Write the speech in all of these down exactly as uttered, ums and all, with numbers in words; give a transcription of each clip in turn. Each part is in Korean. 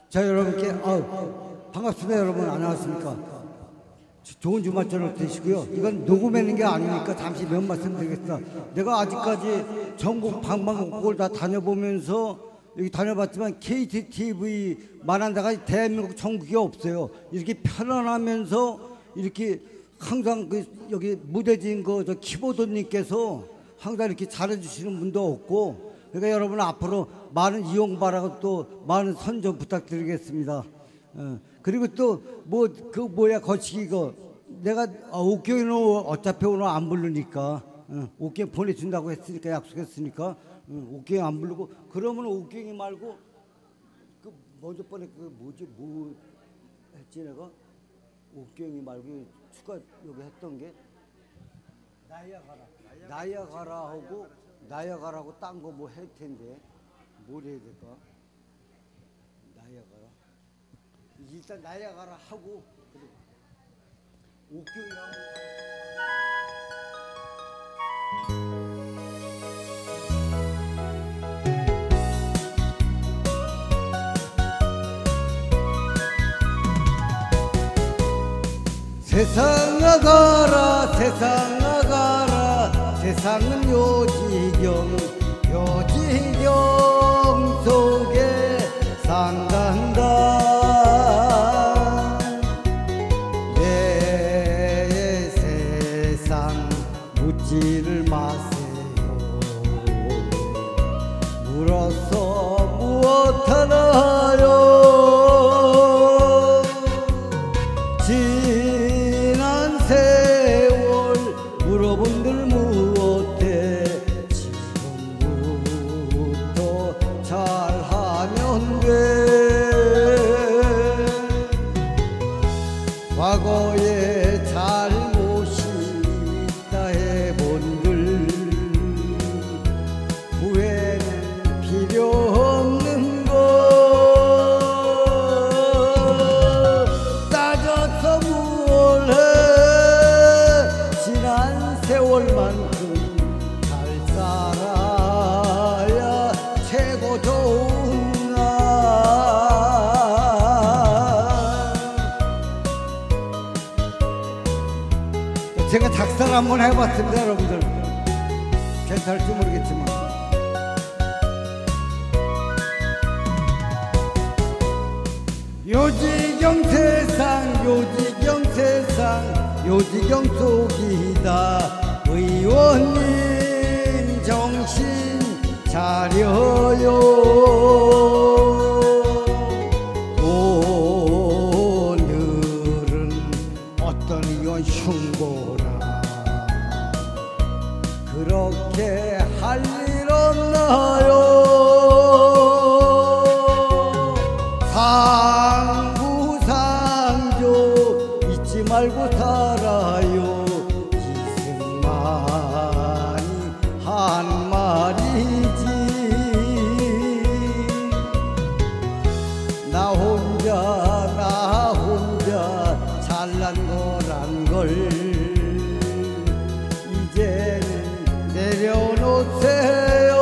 자, 여러분께 아, 반갑습니다. 여러분 안녕하십니까. 좋은 주말 저녁 되시고요. 이건 녹음하는 게 아니니까 잠시 몇 말씀 드리겠습니다. 내가 아직까지 전국 방방곡곡을 다 다녀보면서 여기 다녀봤지만 케이티 티비 만한 데가 대한민국 전국에 없어요. 이렇게 편안하면서 이렇게 항상 그 여기 무대진 그 저 키보드님께서 항상 이렇게 잘해주시는 분도 없고, 그러니까 여러분 앞으로 많은 이용 바라고 또 많은 선전 부탁드리겠습니다. 어, 그리고 또 뭐 그 뭐야 거시기 거 내가 아, 옥경이는 어차피 오늘 안 부르니까 어, 옥경 보내준다고 했으니까 약속했으니까 어, 옥경이 안 부르고, 그러면 옥경이 말고 그 먼저 번에 그 뭐지 뭐 했지 내가 옥경이 말고 추가 여기 했던 게 나야가라 나야가라 하고 나야가라고 딴 거 뭐 할 텐데 뭘 해야 될까? 나야가라 일단 나야가라 하고 그리고 옥경이랑 세상 나가라 세상 나가라 세상은 요지경 요지경 속에 산단다. 내 세상 묻지를 마세요. 물어서 무엇하나요. 지난 세월 물어본들 무엇해. 지금부터 잘하면 돼. 과거에 잘못이 있다 해본들 후회는 필요 없는 거. 따져서 뭘 해. 지난 세월만큼 잘 살아야 최고 좋은 날. 제가 작사를 한번 해봤습니다. 여러분들 괜찮을지 모르겠지만 요지경 세상 요지경 세상 요지경 속이다. 의원님 정신 차려요. 오늘은 어떤 의원 흉보라. 그렇게 할 일 없나요. 상부상조 잊지 말고 살아요. 이승만이 한 말이지. 나 혼자 나 혼자 잘난 거란 걸 이제는 내려놓으세요.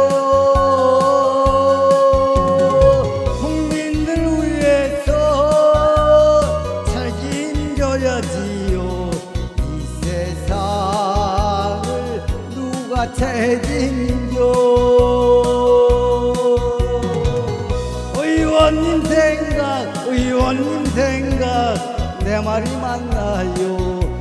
국민들 위해서 책임져야지요. 이 세상을 누가 책임져. 의원님 생각 의원님 생각 내 말이 맞나요.